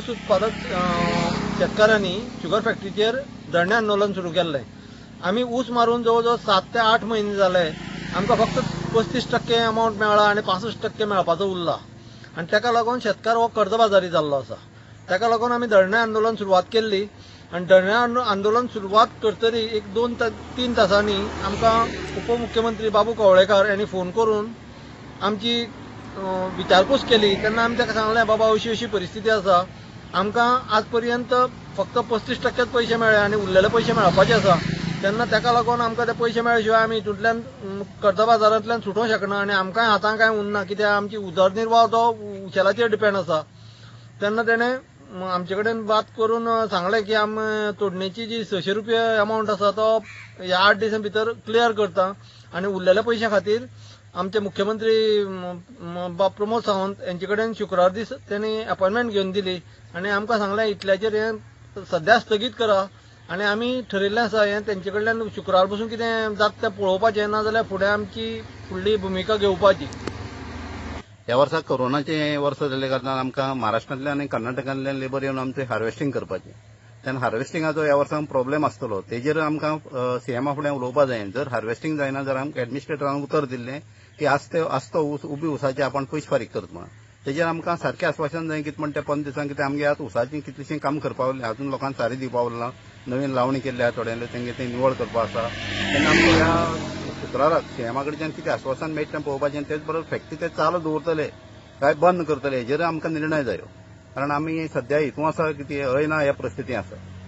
ऊस उत्पादक शेतकऱ्यांनी शुगर फॅक्टरीचेर धरणे आंदोलन सुरू केल्लें. आमी ऊस मारून जवळ 7 ते 8 महिने जाले. आमकां फक्त 35% अमावंट मेळ्ळा आनी 65% मेळपाचो उरला. आनी ताका लागून शेतकार हो कर्जबाजारी जाल्लो आसा. ताका लागून आमी धरणे आंदोलन सुरवात केल्ली आनी धरणे आंदोलन सुरवात करतरी 1-2-3 तासांनी आमकां उपमुख्यमंत्री बाबू कवळेकार यांनी फोन करून आमची विचारपूस केली. तेन्ना आमी ताका सांगलें, बाबा अशी परिस्थिती आसा, आमकां आज पर्यंत फक्त 35% पयशे मेळ्ळे आनी उरलेले पयशे मेळपाचे आसा. तेन्ना ताका लागून आमकां ते पयशे मेळ्ळे शिवाय आमी हितूंतल्यान कर्ज बाजारांतल्यान सुटोवंक शकना आनी आमकांय हातांत कांय उरना, कित्याक आमची उदरनिर्वाह तो उशेलाचेर डिपेंड आसा. तेन्ना तेणें आमचे कडेन बात करून सांगलें की तोडणेची जी 600 रुपया अमावंट आसा तो ह्या 8 दिसां भितर क्लियर करता आनी उरलेल्या पयशा खातीर आमचे मुख्यमंत्री प्रमोद सावंत यांचे कडेन शुक्रार दीस त्यांनी अपॉइंटमेंट घेवन दिली आनी आमकां सांगलें इतल्याचेर हें सध्या स्थगीत करा आनी आमी ठरयिल्लें आसा हें तेंचे कडल्यान शुक्रार पसून कितें जाता तें पळोवपाचें, नाजाल्यार फुडें आमची फुडली भुमिका घेवपाची. ह्या वर्सा कोरोनाचें वर्स जाल्ले कारणान आमकां महाराष्ट्रांतल्यान आनी कर्नाटकांतल्यान लेबर येवन आमचें हार्वेस्टिंग करपाचें. तेन्ना हार्वेस्टिंगाचो ह्या वर्साक प्रॉब्लेम आसतलो. तेजेर आमकां सीएमा फुडें उलोवपा जाय. जर हार्वेस्टिंग जायना जाल्यार आमकां एडमिनिस्ट्रेटरान उतर दिल्लें की आसतो ऊस उबी उसाचे आपण पयशे फारीक करता म्हणून. तेजेर आमकां सारकें आश्वासन जाय कितें म्हणटा 15 दिसांक, कितें आमगे आतां उसाचें कितलेशें काम करपा उरलें, अजून लोकांक सारी दिवपा उरलां, नवीन लावणी केल्ली आसा, थोड्यांनी तेंगे तें निवळ करपा आसा. तेन्ना आमकां ह्या शुक्राराक सीएमा कडच्यान कितें आश्वासन मेळटा तें पळोवपाचें. तेच बरोबर फॅक्टरी ते चालू दवरतले काय बंद करतले हेजेर आमकां निर्णय जायो. कारण आमी सध्या हितून आसा की ती हय ना ह्या परिस्थितींत आसा.